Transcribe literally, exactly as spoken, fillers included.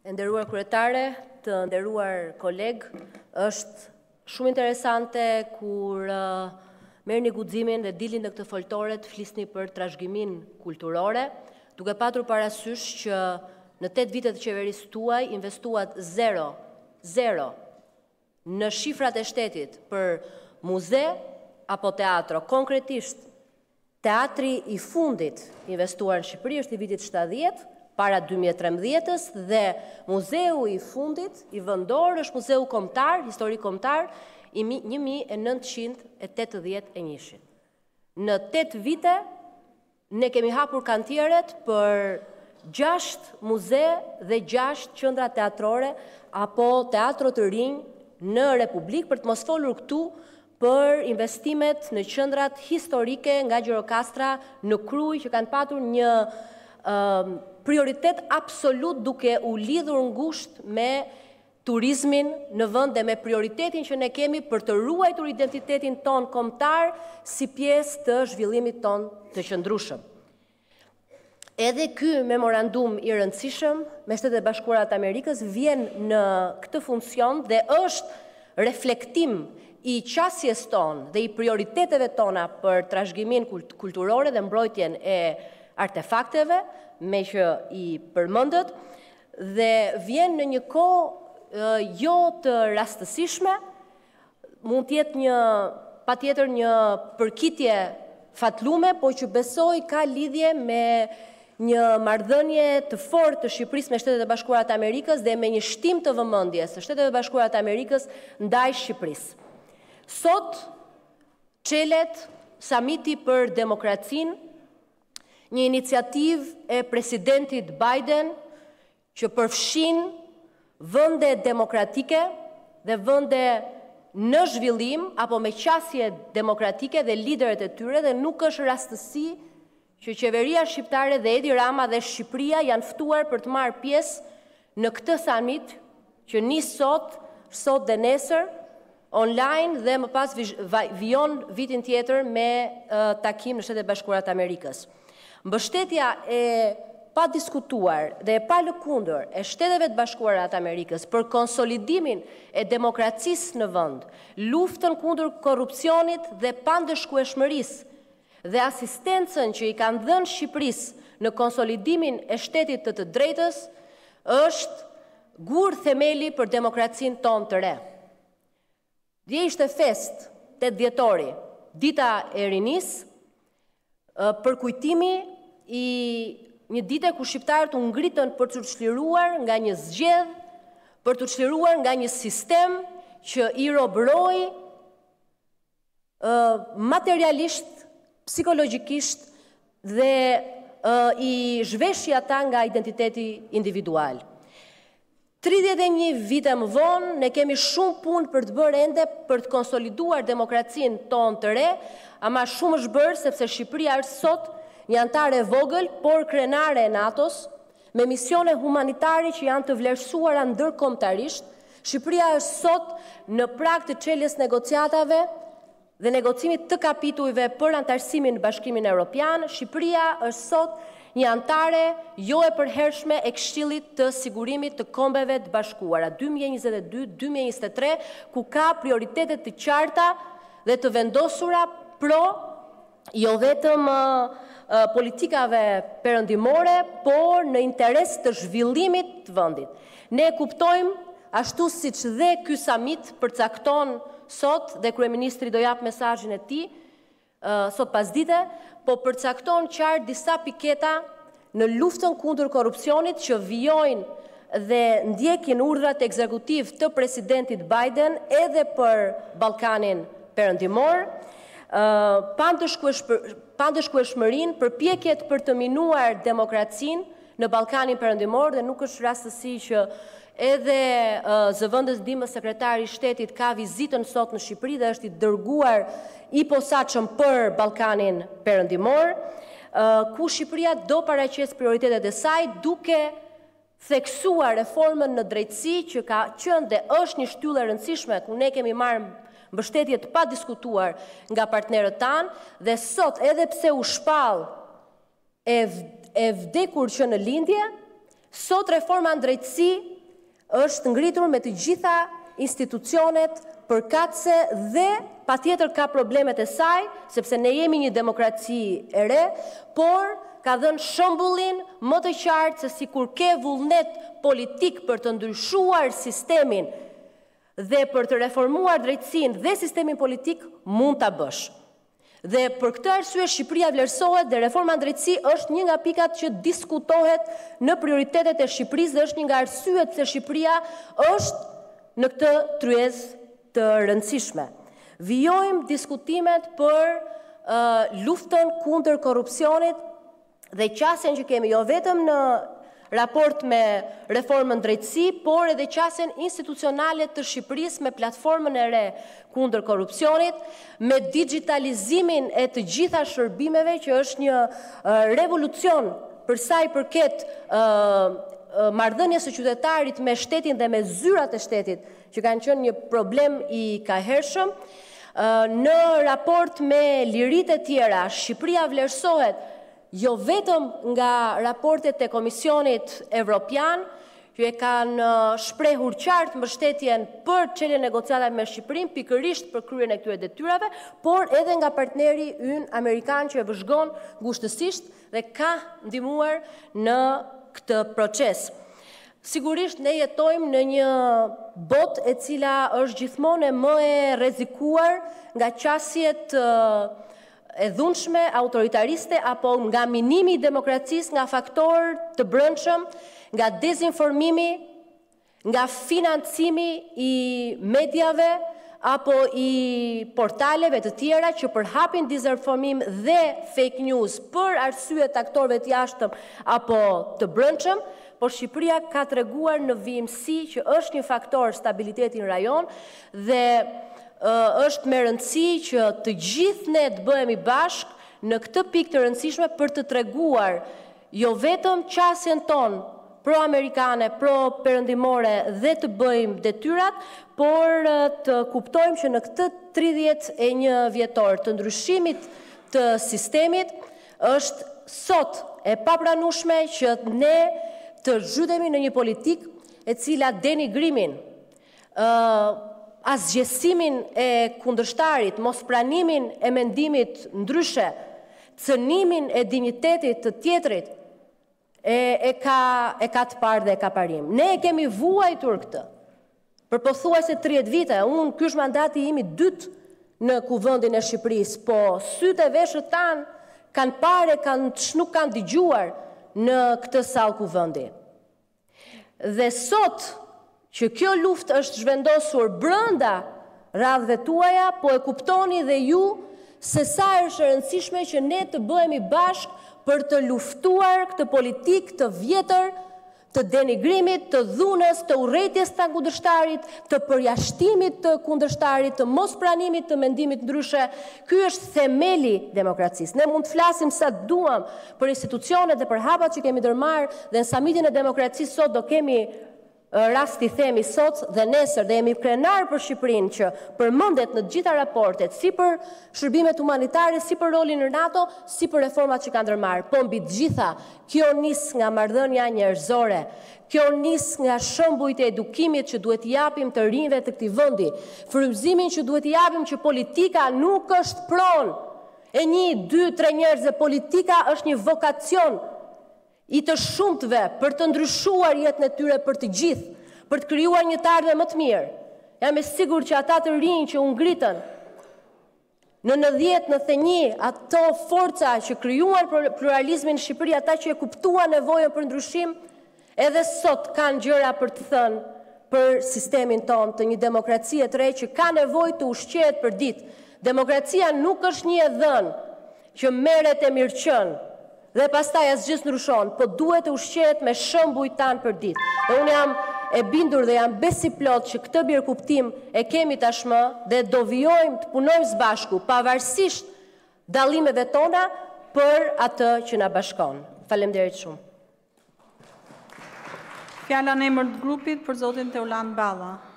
E nderuar kryetare, të nderuar koleg, është shumë interesante kur uh, merrni guximin dhe dilni në këtë foltore të flisni për trashëgimin kulturore, duke patur parasysh që në tetë vitet të qeverisë tuaj investuat zero, zero në shifrat e shtetit për muze apo teatro. Konkretisht, teatri i fundit investuar në Shqipëri është i vitit shtatëdhjetë, para dy mijë e trembëdhjetës, dhe muzeu i fundit, i vendor, është muzeu kombëtar, historik kombëtar, i një mijë e nëntëqind e tetëdhjetë e njëzet. Në tetë vite, ne kemi hapur kantieret për gjashtë muze dhe gjashtë qendra teatrore apo teatro të rinj në Republikë, për të mos folur këtu për investimet në qendrat historike nga Gjirokastra në Krujë, që kanë patur një uh, prioritet absolut duke u lidhur ngushtë me turizmin në vend dhe me prioritetin që ne kemi për të ruajtur identitetin ton kombëtar si pjesë të zhvillimit ton të qëndrueshëm. Edhe ky memorandum i rëndësishëm me Shtetet e Bashkuara të Amerikës vjen në këtë funksion dhe është reflektim i qasjes ton dhe i prioriteteve tona për trashëgimin kulturore dhe mbrojtjen e artefakteve, me që i përmendët, dhe vjen në një kohë jo të rastësishme, mund të jetë një patjetër një përkitje fatlume, po që besoj ka lidhje me një marrëdhënie të fortë të Shqipërisë me Shtetet e Bashkuara të Amerikës dhe me një shtim të vëmendjes së Shteteve e Bashkuara të Amerikës ndaj Shqipërisë. Sot çelet samiti për demokracinë, një iniciativë e presidentit Biden që përfshin vende demokratike dhe vende në zhvillim apo me qasje demokratike dhe liderët e tyre, dhe nuk është rastësi që qeveria shqiptare dhe Edi Rama dhe Shqipëria janë ftuar për të marrë pjesë në këtë summit që nis sot, sot dhe nesër, online, dhe më pas vijon vitin tjetër me uh, takim në Shtetet e Bashkuara të Amerikës. Mbështetja e pa diskutuar dhe e pa lëkundur e Shteteve të Bashkuara të Amerikës për konsolidimin e demokracisë në vend, luftën kundër korrupsionit dhe pandëshkueshmërisë dhe asistencën që i kanë dhënë Shqipërisë në konsolidimin e shtetit të të drejtës, është gur themeli për demokracinë tonë të re. Dje ishte fest tetë dhjetori, dita e rinisë, për kujtimi i një dite ku shqiptarët u ngritën për të çliruar nga një zgjedhje, për të çliruar nga një sistem që i robroi uh, materialisht, psikologjikisht dhe uh, i zhveshi ata nga identiteti individual. tridhjetë e një vite më vonë, ne kemi shumë punë për të bërë ende për të konsoliduar demokracinë tonë të re, ama shumë është bërë sepse Shqipëria është sot një antare vogël, por krenare e NATO-s, me misione humanitare që janë të vlerësuara ndërkombëtarisht. Shqipëria është sot në prag të çeljes negociatave dhe negocimit të kapitujve për antarësimin në Bashkimin Evropian. Shqipëria është sot një antare jo e përhershme e Këshillit të Sigurimit të Kombeve të Bashkuara dy mijë e njëzet e dy dy mijë e njëzet e tre, ku ka prioritete të qarta dhe të vendosura pro jo vetëm uh, uh, politikave perëndimore, por në interes të zhvillimit të vendit. Ne kuptojmë, ashtu siç dhe ky summit përcakton sot, dhe kryeministri do jap mesazhin e tij uh, sot pasdite, po përcakton qartë disa piketa në luftën kundër korrupsionit që vijojnë dhe ndjekin urdhrat ekzekutiv të presidentit Biden edhe për Ballkanin Perëndimor, uh, pandëshkueshmërinë, përpjekjet për të minuar demokracinë në Ballkanin Perëndimor, dhe nuk është rastësi që edhe uh, zëvendës ndihmës sekretari i shtetit ka vizitën sot në Shqipëri dhe është i dërguar i posaçëm për Ballkanin Perëndimor, uh, ku Shqipëria do paraqes prioritetet e saj duke theksuar reformën në drejtësi që ka qenë dhe është një shtyllë e rëndësishme ku ne kemi marrë mbështetje të pa diskutuar nga partnerët tanë, dhe sot edhe pse u shpall e, e vdekur që në lindje, sot reforma në drejtësi është ngritur me të gjitha institucionet përkatëse dhe patjetër ka problemet e saj, sepse ne jemi një demokraci e re, por ka dhënë shembullin më të qartë se si kur ke vullnet politik për të ndryshuar sistemin dhe për të reformuar drejtësinë dhe sistemin politik, mund ta bësh. Dhe për këtë arsye Shqipëria vlerësohet dhe reforma në drejtësi është një nga pikat që diskutohet në prioritetet e Shqipërisë dhe është një nga arsyet se Shqipëria është në këtë tryezë të rëndësishme. Vijojmë diskutimet për uh, luftën kundër korrupsionit dhe qasjen që kemi jo vetëm në raport me reformën drejtësi, por edhe qasjen institucionale të Shqipërisë me platformën e re kundër korrupsionit, me digitalizimin e të gjitha shërbimeve që është një uh, revolucion për sa i përket uh, marrëdhënies së qytetarit me shtetin dhe me zyrat e shtetit, që kanë qenë një problem i kahershëm. Në raport me liritë e tjera, Shqipëria vlerësohet jo vetëm nga raportet e Komisionit Evropian, që e kanë shprehur qartë mbështetjen për çeljen e negociatave me Shqipërinë, pikërisht për kryen e këtyre detyrave, por edhe nga partneri ynë amerikan që e vëzhgon ngushtësisht dhe ka ndihmuar në këtë proces. Sigurisht ne jetojmë në një botë e cila është gjithmonë më e rrezikuar nga qasjet e dhunshme, autoritariste, apo nga minimi i demokracisë, nga faktor të brendshëm, nga dezinformimi, nga financimi i mediave, apo i portaleve të tjera që përhapin dezinformim dhe fake news për arsye të aktorëve të jashtëm apo të brendshëm, por Shqipëria ka treguar në vijimësi që është një faktor stabiliteti në rajon dhe uh, është me rëndësi që të gjithë ne të bëhemi bashkë në këtë pikë të rëndësishme për të treguar jo vetëm qasjen tonë pro-amerikane, pro-perëndimore dhe të bëjmë detyrat, por të kuptojmë që në këtë tridhjetë e një vjetor të ndryshimit të sistemit është sot e papranueshme që ne të zhytemi në një politikë e cila denigrimin, uh, asgjësimin e kundërshtarit, mospranimin e mendimit ndryshe, cënimin e dinjitetit të tjetrit, E, e, ka, e ka të parë dhe e ka parim. Ne e kemi vuajtur këtë për pothuajse tridhjetë vite. Unë ky është mandati im i dytë në kuvendin e Shqipërisë, po sytë e veshët tanë kanë parë, kanë nuk kanë dëgjuar në këtë sallë kuvendi. Dhe sot që kjo luftë është zhvendosur brenda radhëve tuaja, po e kuptoni dhe ju se sa është e rëndësishme që ne të bëhemi bashkë për të luftuar këtë politikë të vjetër, të denigrimit, të dhunës, të urrëties të kundërshtarit, të përjashtimit të kundërshtarit, të mospranimit të mendimit ndryshe. Ky është themeli demokracisë. Ne mund të flasim sa duam për institucionet dhe për hapat që kemi ndërmarrë dhe në samitin e demokracisë sot do kemi rasti themi sot dhe nesër dhe jemi krenar për Shqipërinë që përmendet në të gjitha raportet, si për shërbimet humanitare, si për rolin në NATO, si për reformat që kanë ndërmarrë. Po mbi të gjitha, kjo nis nga marrëdhënia njerëzore, kjo nis nga shembujt e edukimit që duhet i japim të rinjve të këtij vendi, frymëzimin që duhet i japim që politika nuk është pronë e një, dy, tre njerëz, politika është një vokacion i të shumtëve për të ndryshuar jetën e tyre për të gjithë, për të krijuar një të ardhme më të mirë. Jam e sigurt që ata të rinj që u ngritën në nëntëdhjetë nëntëdhjetë e një, ato forca që krijuan pluralizmin në Shqipëri, ata që e kuptuan nevojën për ndryshim, edhe sot kanë gjëra për të thënë për sistemin tonë të një demokracie të re që ka nevojë të ushqehet për ditë. Demokracia nuk është një e dhënë që merret e mirëqen dhe pastaj asgjë ndryshon, po duhet të ushqehet me shembujt tan për ditë. Dhe unë jam e bindur dhe jam besiplot që këtë mirëkuptim e kemi tashmë dhe do vijojmë të punojmë së bashku, pavarësisht dallimeve tona për atë që na bashkon. Faleminderit shumë. Fjala në emër të grupit për zotin Teolan Balla.